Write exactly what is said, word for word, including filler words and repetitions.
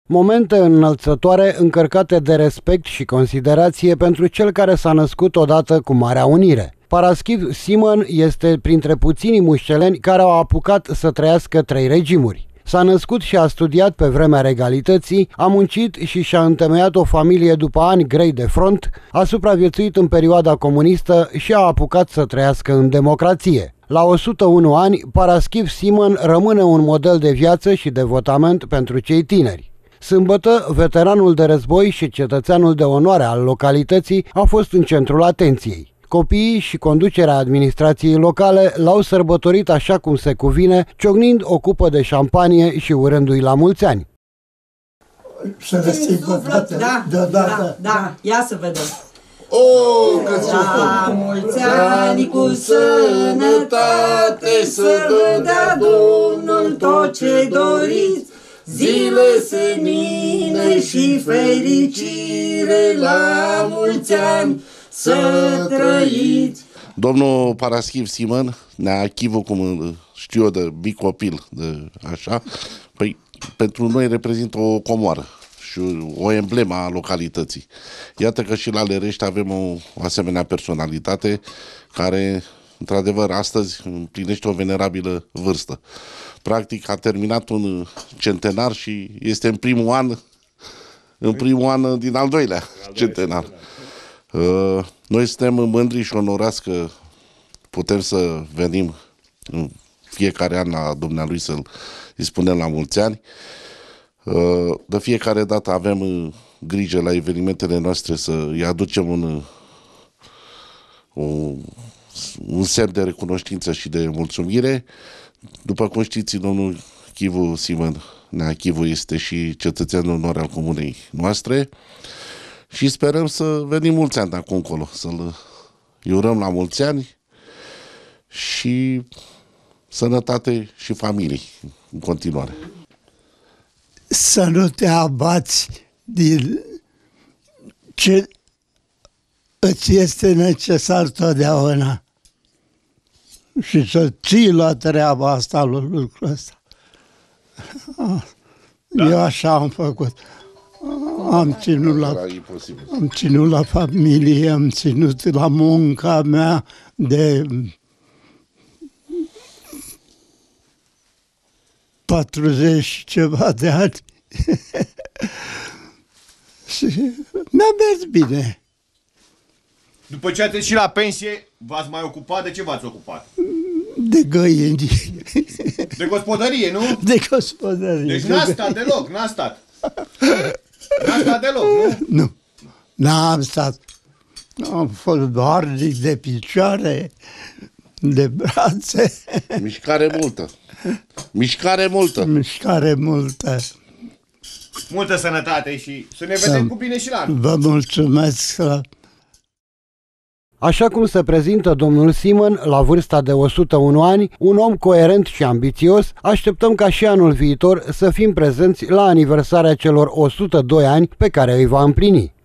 Momente înălțătoare încărcate de respect și considerație pentru cel care s-a născut odată cu Marea Unire. Paraschiv Simon este printre puținii mușceleni care au apucat să trăiască trei regimuri. S-a născut și a studiat pe vremea regalității, a muncit și și-a întemeiat o familie după ani grei de front, a supraviețuit în perioada comunistă și a apucat să trăiască în democrație. La o sută unu ani, Paraschiv Simon rămâne un model de viață și devotament pentru cei tineri. Sâmbătă, veteranul de război și cetățeanul de onoare al localității a fost în centrul atenției. Copiii și conducerea administrației locale l-au sărbătorit așa cum se cuvine, ciocnind o cupă de șampanie și urându-i la mulți ani. Să vă suflet, da, da, da, ia să vedem. Oh, că la mulți ani cu sănătate, să vă dea Domnul tot ce doriți, zile senine și fericire, la mulți ani să trăiți. Domnul Paraschiv Simon, neachivul, cum știu eu de mic copil, de așa, păi pentru noi reprezintă o comoară și o emblemă a localității. Iată că și la Lerești avem o, o asemenea personalitate care, într-adevăr, astăzi împlinește o venerabilă vârstă. Practic a terminat un centenar și este în primul an, în primul an din al doilea centenar. Uh, noi suntem mândri și onorați că putem să venim în fiecare an la dumnealui să-l spunem la mulți ani. Uh, de fiecare dată avem uh, grijă la evenimentele noastre să îi aducem un, un, un semn de recunoștință și de mulțumire. După cum știți, domnul Chivu Simon Neachivu este și cetățean de onoare al comunei noastre și sperăm să venim mulți ani de acum încolo, să-l iurăm la mulți ani și sănătate și familii în continuare. Să nu te abați din ce îți este necesar totdeauna și să ții la treaba asta, la lucrul ăsta. Da. Eu așa am făcut. Am ținut, la, am ținut la familie, am ținut la munca mea de patruzeci și ceva de ani. Și mi-a mers bine. După ce ați ieșit la pensie, v-ați mai ocupat? De ce v-ați ocupat? De găini. De gospodărie, nu? De gospodărie. Deci n-a stat deloc, n-a stat. N-a stat deloc, nu? Nu, n-am stat. Am fost doarnic de picioare, de brațe. Mișcare multă. Mișcare multă. Mișcare multă. Multă sănătate și să ne vedem cu bine și la anul. Vă mulțumesc. Așa cum se prezintă domnul Simon, la vârsta de o sută unu ani, un om coerent și ambițios, așteptăm ca și anul viitor să fim prezenți la aniversarea celor o sută doi ani pe care îi va împlini.